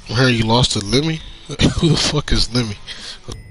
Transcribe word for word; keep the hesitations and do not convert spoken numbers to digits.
I heard you lost to Lemmy. Who the fuck is Lemmy?